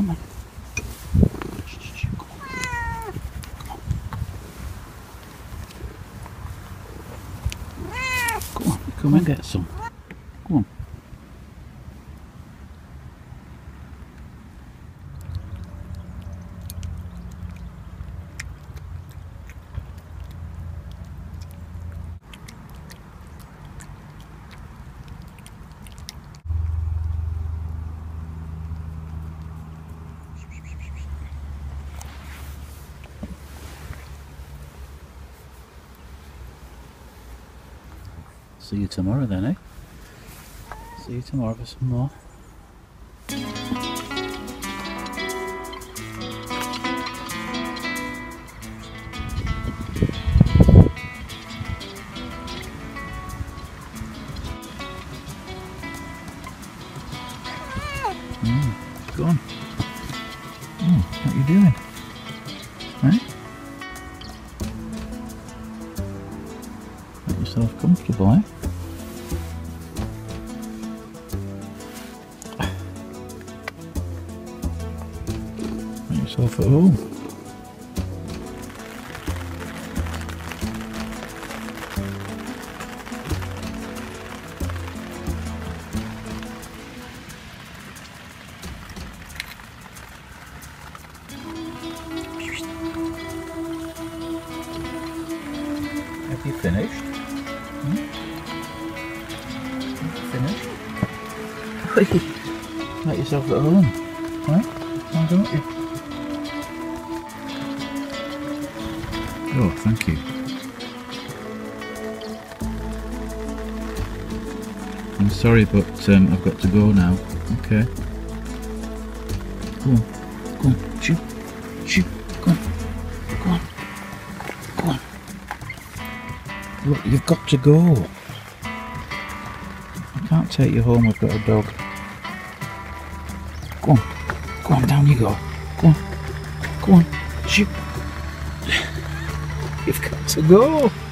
Come on. Come on, come and get some. Come on. See you tomorrow then, eh? See you tomorrow for some more. Go on. What are you doing? Eh? Make yourself comfortable, eh? Make yourself at home. Have you finished? Have you finished? Make yourself at home, right? Why don't you? Oh, thank you. I'm sorry, but I've got to go now. Okay. Go on, go on, shoot, shoot, go on, go on, go on. Look, you've got to go. I can't take you home, I've got a dog. Go on, down you go. Go on, shoot. You've got to go.